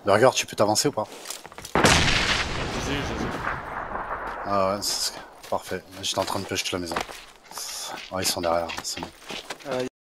Burger, tu peux t'avancer ou pas? Vas-y. Ah ouais, parfait. J'étais en train de pêcher la maison. Ouais, ils sont derrière, c'est bon.